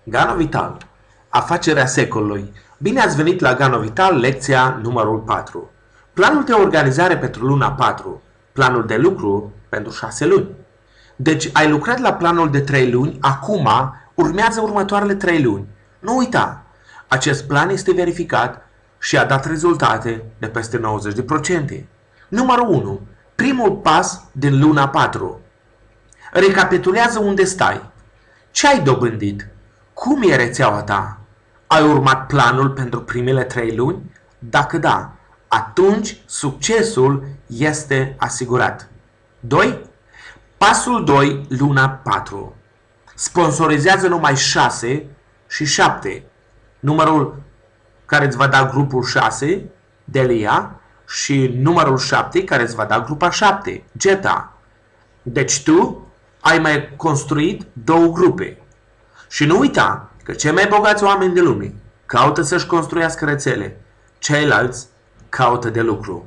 Gano Vital, afacerea secolului. Bine ați venit la Gano Vital, lecția numărul 4. Planul de organizare pentru luna 4. Planul de lucru pentru 6 luni. Deci ai lucrat la planul de 3 luni, acum urmează următoarele 3 luni. Nu uita, acest plan este verificat și a dat rezultate de peste 90%. Numărul 1. Primul pas din luna 4. Recapitulează unde stai. Ce ai dobândit? Cum e rețeaua ta? Ai urmat planul pentru primele 3 luni? Dacă da, atunci succesul este asigurat. 2. Pasul 2, luna 4. Sponsorizează numai 6 și 7. Numărul care îți va da grupul 6, Delia, și numărul 7 care îți va da grupa 7, Geta. Deci tu ai mai construit 2 grupe. Și nu uita că cei mai bogați oameni de lume caută să-și construiască rețele, ceilalți caută de lucru.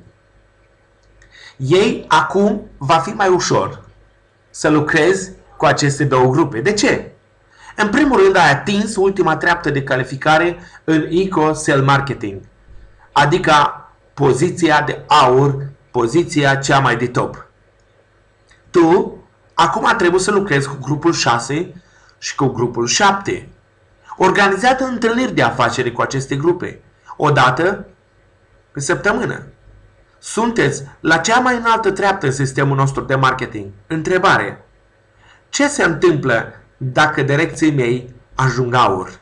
Ei acum va fi mai ușor să lucrezi cu aceste 2 grupe. De ce? În primul rând ai atins ultima treaptă de calificare în Eco-Cell Marketing, adică poziția de aur, poziția cea mai de top. Tu acum trebuie să lucrezi cu grupul 6 și cu grupul 7. Organizează întâlniri de afaceri cu aceste grupe, o dată pe săptămână. Sunteți la cea mai înaltă treaptă în sistemul nostru de marketing. Întrebare. Ce se întâmplă dacă direcții mei ajung aur?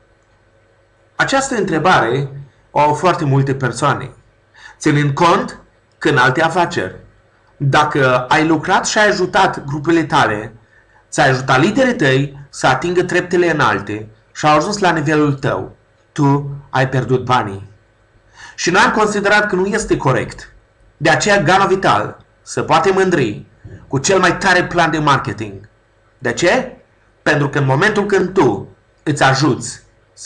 Această întrebare o au foarte multe persoane. Ținând cont că în alte afaceri, dacă ai lucrat și ai ajutat grupele tale, ți-ai ajutat liderii tăi să atingă treptele înalte și au ajuns la nivelul tău, tu ai pierdut banii. Și noi am considerat că nu este corect. De aceea Gano Vital se poate mândri cu cel mai tare plan de marketing. De ce? Pentru că în momentul când tu îți ajuți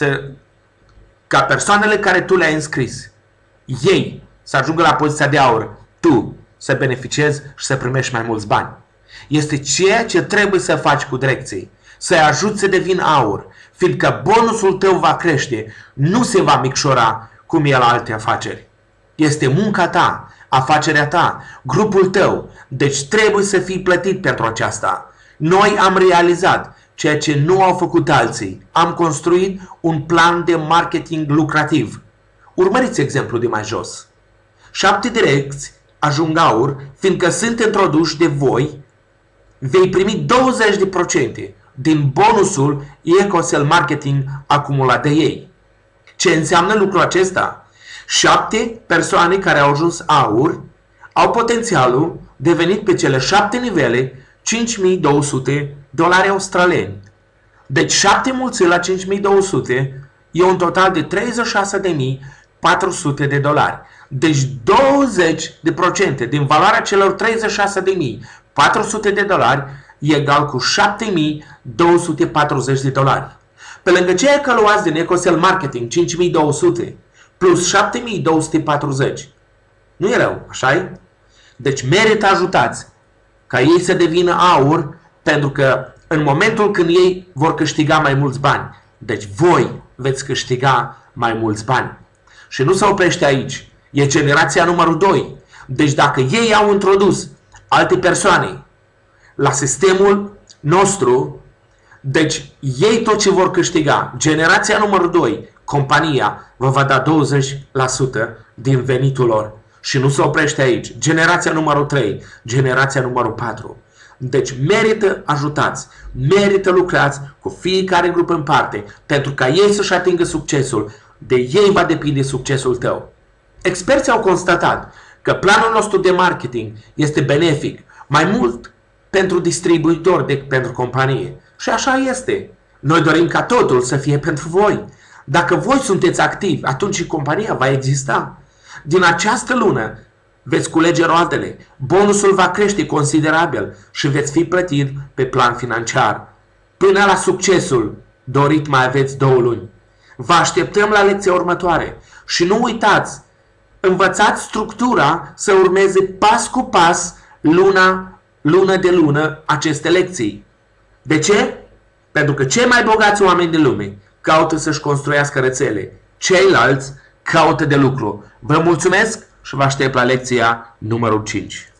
ca persoanele care tu le-ai înscris, ei să ajungă la poziția de aur, tu să beneficiezi și să primești mai mulți bani. Este ceea ce trebuie să faci cu direcții. Să-i ajuți să devină aur, fiindcă bonusul tău va crește, nu se va micșora cum e la alte afaceri. Este munca ta, afacerea ta, grupul tău, deci trebuie să fii plătit pentru aceasta. Noi am realizat ceea ce nu au făcut alții. Am construit un plan de marketing lucrativ. Urmăriți exemplul de mai jos. 7 direcți ajung aur, fiindcă sunt introduși de voi, vei primi 20% din bonusul Eco-Cell Marketing acumulat de ei. Ce înseamnă lucrul acesta? 7 persoane care au ajuns aur au potențialul de venit pe cele 7 nivele $5.200 australieni. Deci 7 mulțiri la 5.200 e un total de $36.400. Deci 20% din valoarea celor $36.400 e egal cu $7.240. Pe lângă ceea că luați din Eco-Cell Marketing 5.200 plus 7.240. Nu e rău, așa-i? Deci merită ajutați ca ei să devină aur, pentru că în momentul când ei vor câștiga mai mulți bani, deci voi veți câștiga mai mulți bani. Și nu se oprește aici. E generația numărul 2. Deci dacă ei au introdus alte persoane la sistemul nostru, deci ei tot ce vor câștiga. Generația numărul 2, compania vă va da 20% din venitul lor. Și nu se oprește aici. Generația numărul 3, generația numărul 4. Deci merită ajutați, merită lucrați cu fiecare grup în parte, pentru ca ei să-și atingă succesul. De ei va depinde succesul tău. Experții au constatat că planul nostru de marketing este benefic mai mult pentru distribuitori decât pentru companie. Și așa este. Noi dorim ca totul să fie pentru voi. Dacă voi sunteți activi, atunci și compania va exista. Din această lună veți culege roadele, bonusul va crește considerabil și veți fi plătit pe plan financiar. Până la succesul dorit mai aveți 2 luni. Vă așteptăm la lecția următoare și nu uitați, învățați structura să urmeze pas cu pas, lună de lună, aceste lecții. De ce? Pentru că cei mai bogați oameni din lume caută să-și construiască rețele. Ceilalți caută de lucru. Vă mulțumesc și vă aștept la lecția numărul 5.